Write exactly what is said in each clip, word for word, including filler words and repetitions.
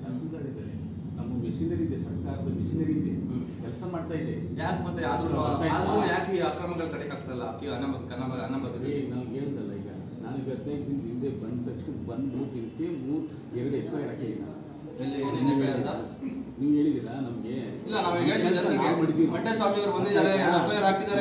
ತಹಸೀಲ್ದಾರ್ ಇದ್ದಾರೆ, ನಮ್ಮ ಮಿಷಿನರಿ ಇದೆ, ಸರ್ಕಾರದ ಮಿಷಿನರಿ ಇದೆ, ಕೆಲಸ ಮಾಡ್ತಾ ಇದೆ. ಯಾಕೆ ಮತ್ತೆ ಆದ್ರೂ ಆದ್ರೂ ಯಾಕೆ ಈ ಅಕ್ರಮಗಳು ತಡೆಯಕ್ಕಾಗ್ತಲ್ಲ? ಅನಾಮಧೇಯ ನಾವು ಹೇಳ್ದಲ್ಲ, ಈಗ ನನಗೆ ಹದಿನೈದು ದಿನದ ಹಿಂದೆ ಬಂದ ತಕ್ಷಣ ಬಂದು ಮೂರು ದಿನಕ್ಕೆ ಮೂರು ಎರಡು ಎಫ್ ಐ ಆರ್ ಹಾಕಿದ್ದೀನಿ. ಎಲ್ಲಿ ಏನೇನು ಎಫ್ ಐ ಆರ್ ಸರ್? ನೀವು ಹೇಳಿದ್ದೀರಾ ನಮಗೆ? ಇಲ್ಲ, ನಾವು ಹೇಳ್ತೀವಿ ಮಂಟೆ ಸ್ವಾಮಿ ಅವರು ಬಂದಿದ್ದಾರೆ, ಎಫ್ ಐ ಆರ್ ಹಾಕಿದ್ದಾರೆ,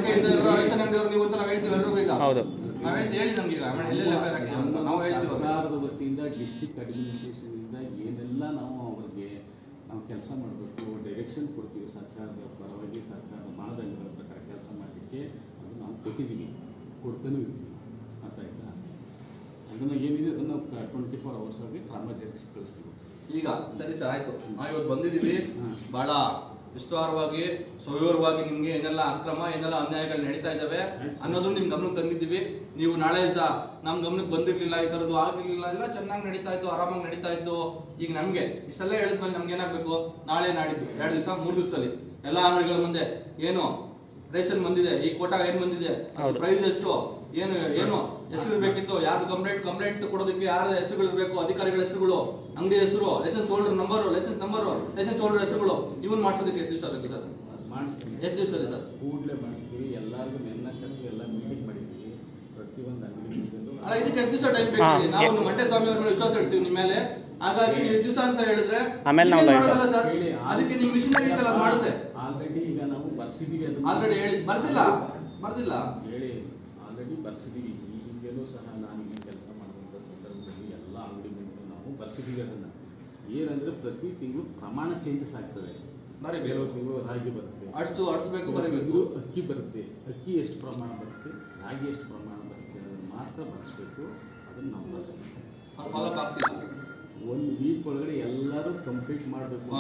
ರೇಷನ್ ಅಂಗಡಿಯವರು ನೀವು ಅಂತ ನಾವು ಹೇಳ್ತೀವಿ ಎಲ್ರಿಗೂ. ಈಗ ಹೌದು, ನಾವು ಹೇಳ್ತೀವಿ, ಹೇಳಿ ನಮ್ಗೆ ಈಗ ಎಲ್ಲೆಲ್ಲ ಎಫ್ ಐ ಆರ್ ಹಾಕಿದ್ದಾರೆ ಅಂತ ನಾವು ಹೇಳ್ತೀವಿ. ಸರ್ಕಾರದ ವತಿಯಿಂದ ಡಿಸ್ಟ್ರಿಕ್ಟ್ ಅಡ್ಮಿನಿಸ್ಟ್ರೇಷನ್ ಇಂದ ಏನೆಲ್ಲ ನಾವು ಅವ್ರಿಗೆ ನಾವು ಕೆಲಸ ಮಾಡಬೇಕು, ಡೈರೆಕ್ಷನ್ ಕೊಡ್ತೀವಿ ಸರ್ಕಾರದ ಪರವಾಗಿ, ಸರ್ಕಾರದ ಮಾನದಂಡಗಳ ಪ್ರಕಾರ ಕೆಲಸ ಮಾಡಲಿಕ್ಕೆ ಅದು ನಾವು ಕೊಟ್ಟಿದ್ದೀವಿ, ಕೊಡ್ತಾನೂ ಇರ್ತೀವಿ. ಅರ್ಥ ಆಯ್ತಾ? ಅದನ್ನು ಏನಿದೆ ಅದನ್ನು ಟ್ವೆಂಟಿ ಫೋರ್ ಅವರ್ಸ್ ಆಗಿ ಕ್ರಮ ಜರುಗಿಸಿ ಕಳಿಸ್ತೀವಿ. ಈಗ ಸರಿ ಸರ್, ಆಯ್ತು, ನಾವು ಇವತ್ತು ಬಂದಿದ್ದೀವಿ. ಬಹಳ ವಿಸ್ತಾರವಾಗಿ ಸವಿವರವಾಗಿ ನಿಮ್ಗೆ ಏನೆಲ್ಲ ಅಕ್ರಮ ಏನೆಲ್ಲ ಅನ್ಯಾಯಗಳು ನಡೀತಾ ಇದ್ದಾವೆ ಅನ್ನೋದು ನಿಮ್ ಗಮನಕ್ಕೆ ತಂದಿದ್ದೀವಿ. ನೀವು ನಾಳೆ ದಿವಸ ನಮ್ ಗಮನಕ್ಕೆ ಬಂದಿರ್ಲಿಲ್ಲ, ಈ ತರದ್ದು ಆಗಿರ್ಲಿಲ್ಲ, ಎಲ್ಲ ಚೆನ್ನಾಗಿ ನಡೀತಾ ಇತ್ತು, ಆರಾಮಾಗಿ ನಡೀತಾ ಇತ್ತು. ಈಗ ನಮ್ಗೆ ಇಷ್ಟೆಲ್ಲ ಹೇಳಿದ್ಮೇಲೆ ನಮ್ಗೆ ಏನಾಗಬೇಕು? ನಾಳೆ ನಾಡಿದ್ದು ಎರಡು ದಿವಸ ಮೂರು ದಿವಸದಲ್ಲಿ ಎಲ್ಲಾ ಅಂಗಡಿಗಳ ಮುಂದೆ ಏನು ರೇಷನ್ ಬಂದಿದೆ, ಈ ಕೋಟಾ ಏನ್ ಬಂದಿದೆ, ಪ್ರೈಸ್ ಎಷ್ಟು, ಏನು ಏನು ಹೆಸರು ಇರಬೇಕಿತ್ತು, ಯಾರ್ದು ಕಂಪ್ಲೇಂಟ್ ಕಂಪ್ಲೇಂಟ್ ಕೊಡೋದಕ್ಕೆ ಯಾರ ಹೆಸರುಗಳು ಇರಬೇಕು, ಅಧಿಕಾರಿಗಳ ಹೆಸರುಗಳು, ಅಂಗಡಿ ಹೆಸರು, licence holder number, licence number, licence holder ಹೆಸರುಗಳು, ಇವನ್ ಮಾಡಿಸೋದಕ್ಕೆ ಎಷ್ಟು ದಿವಸ ಬೇಕು ಸರ್? ಮಾಡಿಸ್ತೀವಿ. ಎಷ್ಟು ದಿವಸ ಇದೆ ಸರ್? ಕೂಡಲೇ ಮಾಡಿಸ್ತೀವಿ. ಎಲ್ಲರಿಗೂ ನೆನ್ನ ಕರೆದು ಎಲ್ಲ ಮೀಟಿಂಗ್ ಮಾಡಿದ್ದೀವಿ. ಪ್ರತಿಯೊಂದು ಅಂಗಡಿ ಅಲ್ಲ, ಇದಕ್ಕೆ ಎಷ್ಟು ದಿವಸ ಟೈಮ್ ಬೇಕು? ನಾವು ಮಂಟೆ ಸ್ವಾಮಿ ಅವ್ರ ಮೇಲೆ ವಿಶ್ವಾಸ ಇಡ್ತೀವಿ ನಿಮ್ಮ ಮೇಲೆ. ಹಾಗಾಗಿ ನೀವು ಎಷ್ಟು ದಿವಸ ಅಂತ ಹೇಳಿದ್ರೆ ಮಾಡೋದಲ್ಲ ಸರ್, ಅದಕ್ಕೆ ನಿಮ್ ಮಿಷನರಿ ಇತ್ತಲ್ಲ ಅದು ಮಾಡುತ್ತೆ. ಆಲ್ರೆಡಿ ಈಗ ನಾವು ಬರ್ಸಿದೀವಿ, ಅದು ಆಲ್ರೆಡಿ ಹೇಳಿ ಬರ್ತಿಲ್ಲ ಬರ್ತಿಲ್ಲ ಹೇಳಿ ಆಲ್ರೆಡಿ ಬರ್ಸಿದೀವಿ. ಈ ಹಿಂದೆನೂ ಸಹ ನಾನು ಈ ಕೆಲಸ ಮಾಡುವಂಥ ಸಂದರ್ಭದಲ್ಲಿ ಎಲ್ಲ ಅಂಗಡಿ ಮುಂದೆ ನಾವು ಬರ್ಸಿದೀವಿ. ಅದನ್ನು ಏನಂದ್ರೆ ಪ್ರತಿ ತಿಂಗಳು ಪ್ರಮಾಣ ಚೇಂಜಸ್ ಆಗ್ತವೆ. ಬರೀ ಬೇರೆ ತಿಂಗಳು ರಾಗಿ ಬರುತ್ತೆ, ಅಡ್ಸು ಅಡ್ಸ್ಬೇಕು, ಬರೀಬೇಕು. ಅಕ್ಕಿ ಬರುತ್ತೆ, ಅಕ್ಕಿ ಎಷ್ಟು ಪ್ರಮಾಣ ಬರುತ್ತೆ, ರಾಗಿ ಎಷ್ಟು ಪ್ರಮಾಣ ಬರುತ್ತೆ ಅದನ್ನು ಮಾತ್ರ ಬರ್ಸ್ಬೇಕು. ಅದನ್ನು ನಾವು ಬರ್ಸ್ತೀವಿ. ಫಾಲೋಅಪ್ ಆಗ್ತಿಲ್ಲ. ಒಂದು ವೀಕ್ ಒಳಗಡೆ ಎಲ್ಲರೂ ಕಂಪ್ಲೀಟ್ ಮಾಡಬೇಕು.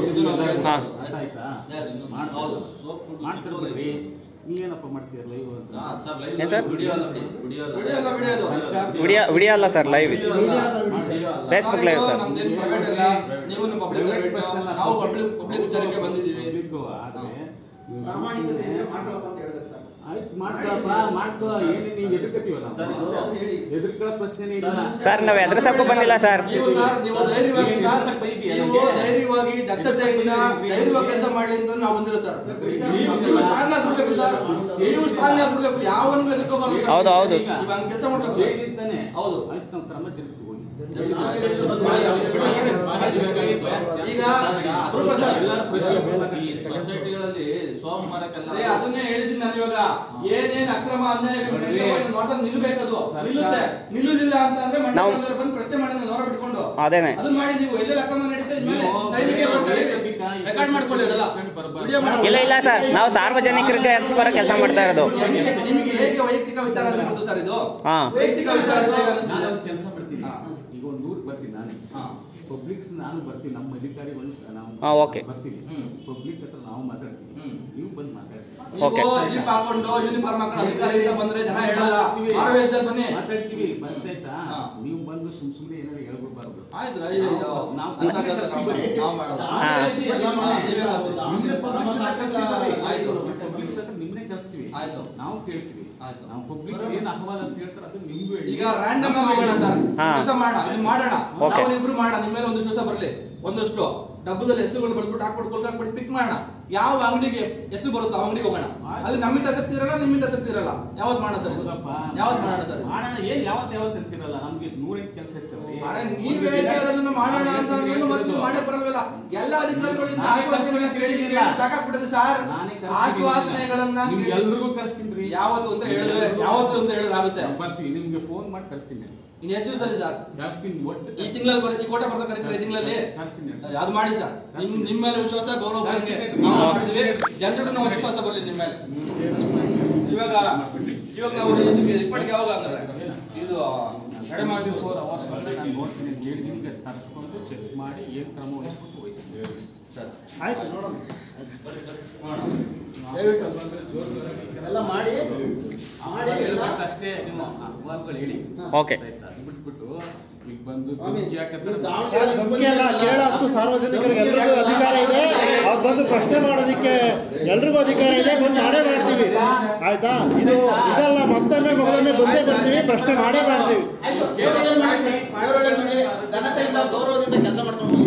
ಮಾಡ್ಕೊಳ್ಬೇಡ್ರಿ, ನೀವೇನಪ್ಪ ಮಾಡ್ತೀರ ಲೈವ್ ಅಂತ? ವಿಡಿಯೋ ಅಲ್ಲ sir, live Facebook live sir. ಆಯ್ತು, ಮಾಡ್ಕೊಳಪ್ಪ, ಮಾಡ್ಕೋ. ಏನೇ ನೀವು ಎದುರ್ಕತೀವಲ್ಲ, ಎದುರ್ಕೊಳ್ಳೋ ಪ್ರಶ್ನೆನೇ ಇಲ್ಲ ಸರ್. ನಾವು ಎದುರಿಸಕ್ಕೂ ಬಂದಿಲ್ಲ ಸರ್. ನೀವು ಧೈರ್ಯವಾಗಿ ದಕ್ಷತೆಯಿಂದ ಧೈರ್ಯವಾಗಿ ಕೆಲಸ ಮಾಡಲಿ ಅಂತ ನಾವು ಬಂದಿರೋ ಸರ್. ನೀವು ಸ್ಟ್ರಾಂಗ್ ಆಗಿರ್ಬೇಕು ಸರ್, ನೀವು ಸ್ಟ್ರಾಂಗ್ ಆಗಿರ್ಬೇಕು, ಯಾವನಿಗೂ ಎದುರ್ಕೋಬಾರ್ದು. ಹೌದು ಹೌದು, ಕೆಲಸ ಮಾಡ್ಬೇಕು. ಹೌದು, ಆಯ್ತು, ನಾವು ಕ್ರಮ ಜರುಗಿಸ್ತೀವಿ. ಈಗ ಸೊಸೈಟಿಗಳಲ್ಲಿ ಸೋಮವಾರಕ್ಕೆಲ್ಲ ಅದನ್ನೇ ಹೇಳಿದ್ದೀನಿ ನಾನು. ಇವಾಗ ಏನೇನ್ ಅಕ್ರಮ ಅನ್ಯಾಯಗಳು ನಿಲ್ಬೇಕದು, ನಿಲ್ಲುತ್ತೆ. ನಿಲ್ಲುದಿಲ್ಲ ಅಂತ ಅಂದ್ರೆ ಬಂದು ಪ್ರಶ್ನೆ ಮಾಡಿ ಹೊರ ಬಿಟ್ಕೊಂಡು ಅದೇನೆ ಅದನ್ನ ಮಾಡಿ. ನೀವು ಎಲ್ಲೆಲ್ಲ ಅಕ್ರಮ ನಡೀತಾ ರೆಕಾರ್ಡ್ ಮಾಡ್ಕೊಳ್ಳಿ. ಇಲ್ಲ ಇಲ್ಲ ಸರ್, ನಾವು ಸಾರ್ವಜನಿಕರಿಗೆ ಎಕ್ಸ್ಪರ ಕೆಲಸ ಮಾಡ್ತಾ ಇರೋದು. ನಿಮಗೆ ಹೇಗೆ ವೈಯಕ್ತಿಕ ವಿಚಾರ ಅನ್ಸ್ಬಿಡ್ತು ಸರ್ ಇದು? ವೈಯಕ್ತಿಕ ವಿಚಾರ ಕೆಲಸ ಮಾಡ್ತೀನಿ. ಈಗ ಒಂದು ಊರಿಗೆ ಬರ್ತೀನಿ ನಾನು, ಪಬ್ಲಿಕ್ಸ್ ನಾನು ಬರ್ತೀನಿ, ನಮ್ಮ ಅಧಿಕಾರಿಗಳು ನಾವು ಬರ್ತೀವಿ, ಪಬ್ಲಿಕ್ ಹತ್ರ ನಾವು ಮಾತಾಡ್ತೀವಿ, ನೀವು ಬಂದು ಮಾತಾಡ್ತೀವಿ. ಜೀಪ್ ಹಾಕೊಂಡು ಯೂನಿಫಾರ್ಮ್ ಹಾಕೊಂಡು ಅಧಿಕಾರಿಯಿಂದ ಬಂದ್ರೆ ಜನ ಹೇಳಲ್ಲ, ಬನ್ನಿ ಮಾತಾಡ್ತೀವಿ. ಬಂದಾಯ್ತಾ? ನೀವು ಬಂದು ಸುಮ್ ಸುಮ್ಮನೆ ಏನಾದ್ರು ಹೇಳ್ಬಿಡ್ಬಾರ್ದು. ಆಯ್ತು, ನಿಮ್ನೆ ಕಳಿಸ್ತೀವಿ, ನಾವು ಕೇಳ್ತೀವಿ. ನಾವು ಪಬ್ಲಿಕ್ಸ್ ಏನ್ ಅಹವಾಲ ಅಂತ ಹೇಳ್ತಾರೆ ಅದು ನಿಮ್ಗೂ ಹೇಳಿ. ಈಗ ರ್ಯಾಂಡಮ್ ಆಗಿ ಹೋಗೋಣ ಸರ್, ಕೆಲಸ ಮಾಡೋಣ, ಇದು ಮಾಡೋಣ, ನಾವು ಇಬ್ರು ಮಾಡೋಣ. ನಿಮ್ಮ ಮೇಲೆ ಒಂದು ವಿಶ್ವಾಸ ಬರಲಿ. ಒಂದಷ್ಟು ಡಬ್ಬದಲ್ಲಿ ಹೆಸರುಗಳು ಬರ್ಬಿಟ್ಟು ಹಾಕ್ಬಿಟ್ಟು ಕೊಲ್ಕ ಹಾಕ್ಬಿಟ್ಟು ಪಿಕ್ ಮಾಡೋಣ. ಯಾವ ಅಂಗಡಿಗೆ ಹೆಸರು ಬರುತ್ತೋ ಆ ಅಂಗಡಿಗೆ ಹೋಗೋಣ. ಅಲ್ಲಿ ನಮ್ಮಿಂದ ಆಸಕ್ತಿ ಇರಲ್ಲ, ನಿಮ್ಮಿಂದ ಆಸಕ್ತಿ ಇರಲ್ಲ. ಯಾವತ್ ಮಾಡೋಣ ಸರ್? ಯಾವತ್ ಮಾಡೋಣ ಸರ್? ಮಾಡೋಣ. ಏನ್ ಯಾವತ್ ಯಾವತ್ ಇರ್ತಿರಲ್ಲ, ನಮ್ಗೆ ನೂರೆಂಟು ಕೆಲಸ ಇರ್ತವೆ. ನೀವ್ ಹೇಳ್ತಾ ಇರೋದನ್ನ ಮಾಡೋಣ ಅಂತ ಮತ್ತೆ ಮಾಡೇ ಬರಲ್ವಲ್ಲ. ಎಲ್ಲ ಅಧಿಕಾರಿಗಳಿಂದ ಆಶ್ವಾಸನೆಗಳನ್ನ ಕೇಳಿ ಸಾಕಾಗ್ಬಿಟ್ಟಿದೆ ಸರ್. ಆಶ್ವಾಸನೆಗಳನ್ನ ಎಲ್ರಿಗೂ ಕಳಿಸ್ತೀನಿ. ಯಾವತ್ತು ಅಂತ ಹೇಳಿದ್ರೆ ಯಾವತ್ತು ಅಂತ ಹೇಳಿದ್ರೆ ಬರ್ತೀವಿ, ನಿಮ್ಗೆ ಫೋನ್ ಮಾಡಿ ಕಳಿಸ್ತೀನಿ. ಇನ್ನು ಎಷ್ಟು ದಿವಸ ಸರ್? ಕಳಿಸ್ತೀನಿ. ಒಟ್ಟು ಈ ತಿಂಗಳಲ್ಲಿ ಈ ಕೋಟೆ ಬರ್ತಾ ಕರೀತಾರೆ, ಈ ತಿಂಗಳಲ್ಲಿ ಅದು ಮಾಡಿ ಸರ್. ನಿಮ್ ನಿಮ್ಮ ಮೇಲೆ ವಿಶ್ವಾಸ ಗೌರವ ಮಾಡ್ತೀವಿ, ಜನರಿಗೂ ನಾವು ವಿಶ್ವಾಸ ಬರಲಿ ನಿಮ್ಮ ಮೇಲೆ. ಇವಾಗ ಇವಾಗ ನಾವು ಇಪ್ಪಟ್ಟಿಗೆ ಯಾವಾಗ ಅಂದ್ರೆ ಇದು ಕಡೆ ಮಾಡಿ ಫೋರ್ ಅವರ್ಸ್ ನಾನು ನೋಡ್ತೀನಿ ಅಂತ ಹೇಳಿ ನಿಮ್ಗೆ ತರಿಸ್ಕೊಂಡು ಚೆಕ್ ಮಾಡಿ ಏನು ಕ್ರಮ ವಹಿಸ್ಬಿಟ್ಟು ವಹಿಸ್ತೀನಿ ಸರ್. ಆಯ್ತು, ನೋಡೋಣ. ಎಲ್ಲ ಮಾಡಿ ಮಾಡಿ ಅಷ್ಟೇ ನೀವು ಅಹವಾಲುಗಳು ಹೇಳಿ. ಓಕೆ, ಬಿಟ್ಬಿಟ್ಟು ಈಗ ಬಂದು ಧಮಕಿ ಎಲ್ಲ ಕೇಳೋಕ್ಕೂ ಸಾರ್ವಜನಿಕರಿಗೆ ಎಲ್ರಿಗೂ ಅಧಿಕಾರ ಇದೆ. ಅವ್ರು ಬಂದು ಪ್ರಶ್ನೆ ಮಾಡೋದಕ್ಕೆ ಎಲ್ರಿಗೂ ಅಧಿಕಾರ ಇದೆ. ಬಂದು ಮಾಡೇ ಮಾಡ್ತೀವಿ, ಆಯ್ತಾ? ಇದು ಇದೆಲ್ಲ ಮತ್ತೊಮ್ಮೆ ಮಗದೊಮ್ಮೆ ಬಂದೇ ಬರ್ತೀವಿ, ಪ್ರಶ್ನೆ ಮಾಡೇ ಮಾಡ್ತೀವಿ. ಗೌರವದಿಂದ ಕೆಲಸ ಮಾಡ್ಕೊಂಡು